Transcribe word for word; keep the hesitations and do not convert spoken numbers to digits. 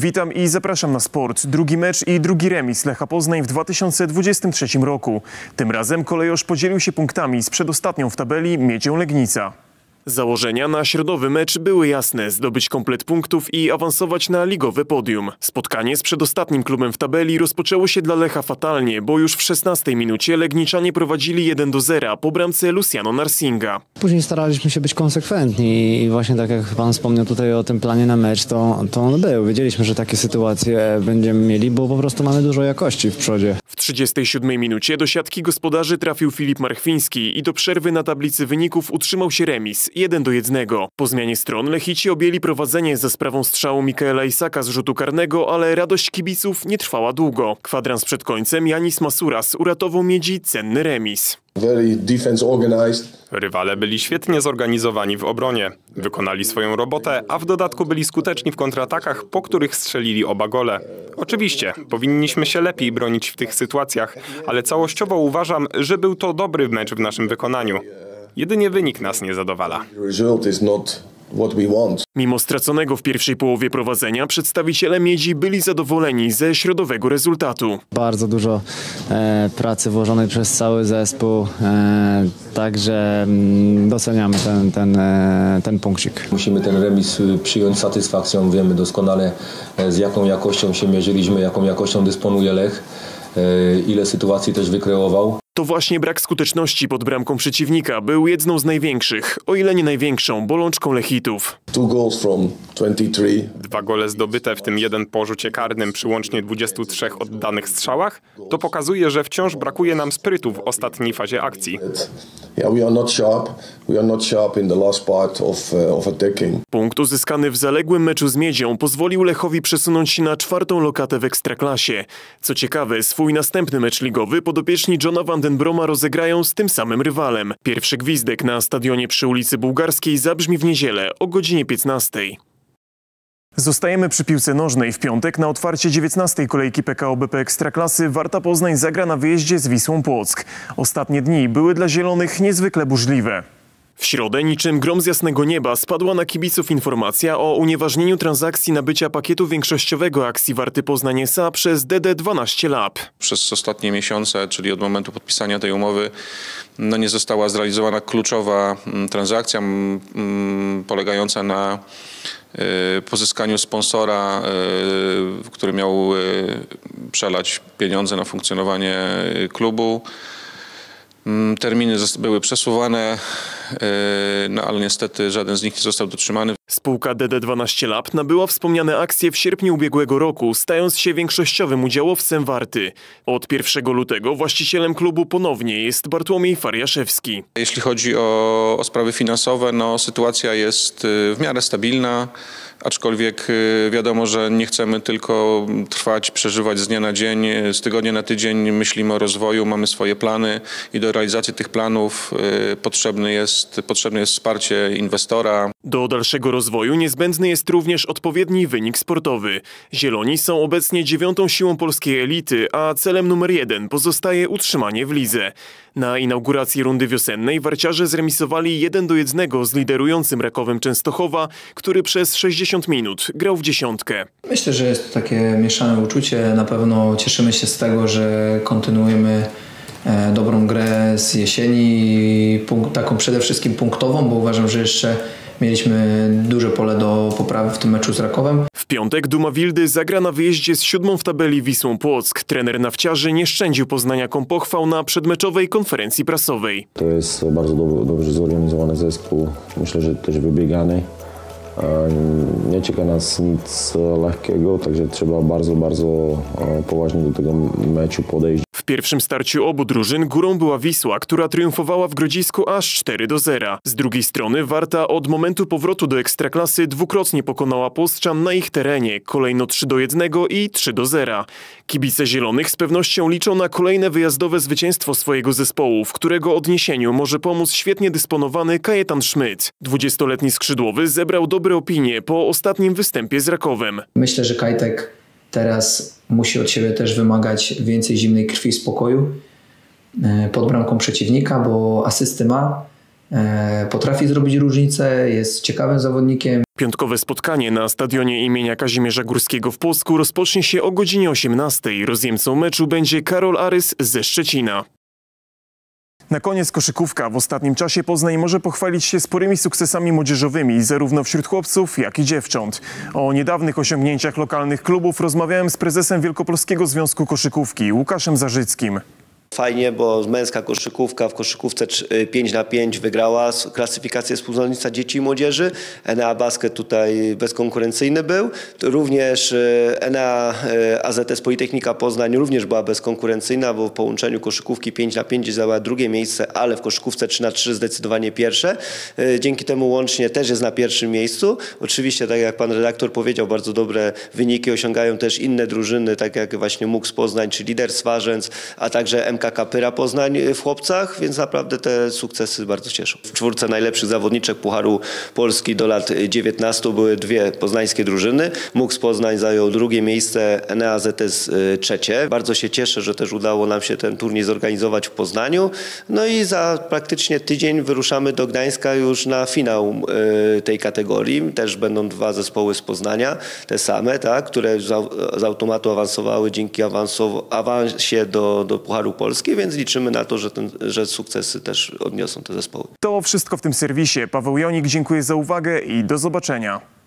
Witam i zapraszam na sport. Drugi mecz i drugi remis Lecha Poznań w dwa tysiące dwudziestym trzecim roku. Tym razem kolejorz podzielił się punktami z przedostatnią w tabeli Miedzią Legnica. Założenia na środowy mecz były jasne: zdobyć komplet punktów i awansować na ligowe podium. Spotkanie z przedostatnim klubem w tabeli rozpoczęło się dla Lecha fatalnie, bo już w szesnastej minucie Legniczanie prowadzili jeden do zera po bramce Luciano Narsinga. Później staraliśmy się być konsekwentni i właśnie tak jak pan wspomniał tutaj o tym planie na mecz, to, to on był. Wiedzieliśmy, że takie sytuacje będziemy mieli, bo po prostu mamy dużo jakości w przodzie. W trzydziestej siódmej minucie do siatki gospodarzy trafił Filip Marchwiński i do przerwy na tablicy wyników utrzymał się remis jeden do jednego. Po zmianie stron Lechici objęli prowadzenie za sprawą strzału Mikaela Isaka z rzutu karnego, ale radość kibiców nie trwała długo. Kwadrans przed końcem Janis Masuras uratował Miedzi cenny remis. Very defense organized. Rywale byli świetnie zorganizowani w obronie. Wykonali swoją robotę, a w dodatku byli skuteczni w kontratakach, po których strzelili oba gole. Oczywiście, powinniśmy się lepiej bronić w tych sytuacjach, ale całościowo uważam, że był to dobry mecz w naszym wykonaniu. Jedynie wynik nas nie zadowala. Mimo straconego w pierwszej połowie prowadzenia, przedstawiciele Miedzi byli zadowoleni ze środowego rezultatu. Bardzo dużo e, pracy włożonej przez cały zespół, e, także mm, doceniamy ten, ten, e, ten punkcik. Musimy ten remis przyjąć z satysfakcją. Wiemy doskonale, z jaką jakością się mierzyliśmy, jaką jakością dysponuje Lech, e, ile sytuacji też wykreował. To właśnie brak skuteczności pod bramką przeciwnika był jedną z największych, o ile nie największą, bolączką Lechitów. Dwa gole zdobyte, w tym jeden po rzucie karnym przy łącznie dwudziestu trzech oddanych strzałach, to pokazuje, że wciąż brakuje nam sprytu w ostatniej fazie akcji. Punkt uzyskany w zaległym meczu z Miedzią pozwolił Lechowi przesunąć się na czwartą lokatę w Ekstraklasie. Co ciekawe, swój następny mecz ligowy podopieczni Johna Van den Broma rozegrają z tym samym rywalem. Pierwszy gwizdek na stadionie przy ulicy Bułgarskiej zabrzmi w niedzielę o godzinie piętnastej. Zostajemy przy piłce nożnej. W piątek na otwarcie dziewiętnastej kolejki P K O B P Ekstraklasy Warta Poznań zagra na wyjeździe z Wisłą Płock. Ostatnie dni były dla zielonych niezwykle burzliwe. W środę niczym grom z jasnego nieba spadła na kibiców informacja o unieważnieniu transakcji nabycia pakietu większościowego akcji Warty Poznań S A przez D D dwanaście Lab. Przez ostatnie miesiące, czyli od momentu podpisania tej umowy, no nie została zrealizowana kluczowa transakcja m, polegająca na y, pozyskaniu sponsora, y, który miał y, przelać pieniądze na funkcjonowanie klubu. Terminy były przesuwane, no ale niestety żaden z nich nie został dotrzymany. Spółka D D dwanaście Lab nabyła wspomniane akcje w sierpniu ubiegłego roku, stając się większościowym udziałowcem Warty. Od pierwszego lutego właścicielem klubu ponownie jest Bartłomiej Fariaszewski. Jeśli chodzi o, o sprawy finansowe, no sytuacja jest w miarę stabilna. Aczkolwiek wiadomo, że nie chcemy tylko trwać, przeżywać z dnia na dzień, z tygodnia na tydzień myślimy o rozwoju, mamy swoje plany i do realizacji tych planów potrzebne jest, potrzebne jest wsparcie inwestora. Do dalszego rozwoju niezbędny jest również odpowiedni wynik sportowy. Zieloni są obecnie dziewiątą siłą polskiej elity, a celem numer jeden pozostaje utrzymanie w lidze. Na inauguracji rundy wiosennej warciarze zremisowali jeden do jednego z liderującym Rakowem Częstochowa, który przez sześćdziesiąt minut grał w dziesiątkę. Myślę, że jest to takie mieszane uczucie. Na pewno cieszymy się z tego, że kontynuujemy dobrą grę z jesieni, taką przede wszystkim punktową, bo uważam, że jeszcze mieliśmy duże pole do poprawy w tym meczu z Rakowem. W piątek Duma Wildy zagra na wyjeździe z siódmą w tabeli Wisłą Płock. Trener nawciarzy nie szczędził poznaniakom pochwał na przedmeczowej konferencji prasowej. To jest bardzo do, dobrze zorganizowany zespół, myślę, że też wybiegany. Nie czeka nas nic lekkiego, także trzeba bardzo, bardzo poważnie do tego meczu podejść. W pierwszym starciu obu drużyn górą była Wisła, która triumfowała w Grodzisku aż cztery do zera. Z drugiej strony Warta od momentu powrotu do Ekstraklasy dwukrotnie pokonała Płosczan na ich terenie, kolejno trzy do jednego i trzy do zera. Kibice zielonych z pewnością liczą na kolejne wyjazdowe zwycięstwo swojego zespołu, w którego odniesieniu może pomóc świetnie dysponowany Kajetan Szmyt. dwudziestoletni skrzydłowy zebrał dobre opinie po ostatnim występie z Rakowem. Myślę, że Kajtek teraz musi od siebie też wymagać więcej zimnej krwi i spokoju pod bramką przeciwnika, bo asysty ma, potrafi zrobić różnicę, jest ciekawym zawodnikiem. Piątkowe spotkanie na stadionie imienia Kazimierza Górskiego w Płocku rozpocznie się o godzinie osiemnastej. Rozjemcą meczu będzie Karol Arys ze Szczecina. Na koniec koszykówka. W ostatnim czasie Poznań może pochwalić się sporymi sukcesami młodzieżowymi, zarówno wśród chłopców, jak i dziewcząt. O niedawnych osiągnięciach lokalnych klubów rozmawiałem z prezesem Wielkopolskiego Związku Koszykówki, Łukaszem Zarzyckim. Fajnie, bo męska koszykówka w koszykówce pięć na pięć wygrała klasyfikację współzawodnictwa dzieci i młodzieży. Enea Basket tutaj bezkonkurencyjny był. Również Enea A Z S Politechnika Poznań również była bezkonkurencyjna, bo w połączeniu koszykówki pięć na pięć zajęła drugie miejsce, ale w koszykówce trzy na trzy zdecydowanie pierwsze. Dzięki temu łącznie też jest na pierwszym miejscu. Oczywiście, tak jak pan redaktor powiedział, bardzo dobre wyniki osiągają też inne drużyny, tak jak właśnie M U K S Poznań czy Lider Swarzędz, a także M K K Pyra Poznań w chłopcach, więc naprawdę te sukcesy bardzo cieszą. W czwórce najlepszych zawodniczek Pucharu Polski do lat dziewiętnastu były dwie poznańskie drużyny. M U K S Poznań zajął drugie miejsce, Enea Z S trzecie. Bardzo się cieszę, że też udało nam się ten turniej zorganizować w Poznaniu. No i za praktycznie tydzień wyruszamy do Gdańska już na finał tej kategorii. Też będą dwa zespoły z Poznania, te same, tak, które z automatu awansowały dzięki awansow- awansie do, do Pucharu Polski. Więc liczymy na to, że, ten, że sukcesy też odniosą te zespoły. To wszystko w tym serwisie. Paweł Jonik, dziękuję za uwagę i do zobaczenia.